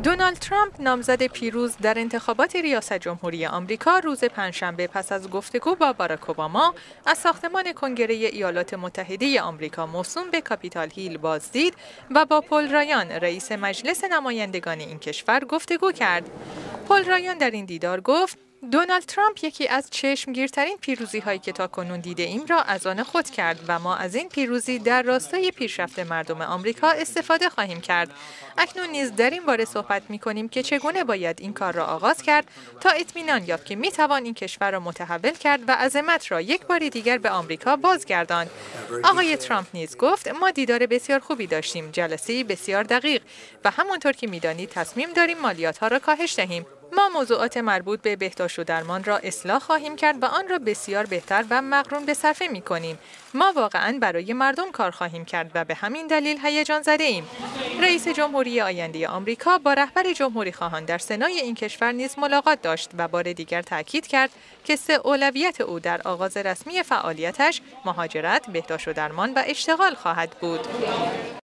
دونالد ترامپ نامزد پیروز در انتخابات ریاست جمهوری آمریکا روز پنجشنبه پس از گفتگو با باراک اوباما از ساختمان کنگره ایالات متحده آمریکا موسوم به کاپیتال هیل بازدید و با پل رایان رئیس مجلس نمایندگان این کشور گفتگو کرد. پل رایان در این دیدار گفت: دونالد ترامپ یکی از چشمگیرترین پیروزی‌هایی که تاکنون دیده ایم را از آن خود کرد و ما از این پیروزی در راستای پیشرفت مردم آمریکا استفاده خواهیم کرد. اکنون نیز در این باره صحبت می‌کنیم که چگونه باید این کار را آغاز کرد تا اطمینان یافت که می‌توان این کشور را متحول کرد و عظمت را یک بار دیگر به آمریکا بازگرداند. آقای ترامپ نیز گفت: ما دیدار بسیار خوبی داشتیم، جلسه‌ای بسیار دقیق و همانطور که می‌دانید تصمیم داریم مالیات‌ها را کاهش دهیم. ما موضوعات مربوط به بهداشت و درمان را اصلاح خواهیم کرد و آن را بسیار بهتر و مقرون به صرفه می‌کنیم. ما واقعاً برای مردم کار خواهیم کرد و به همین دلیل هیجان زده ایم. رئیس جمهوری آینده آمریکا با رهبر جمهوری خواهان در سنای این کشور نیز ملاقات داشت و بار دیگر تاکید کرد که سه اولویت او در آغاز رسمی فعالیتش مهاجرت، بهداشت و درمان و اشتغال خواهد بود.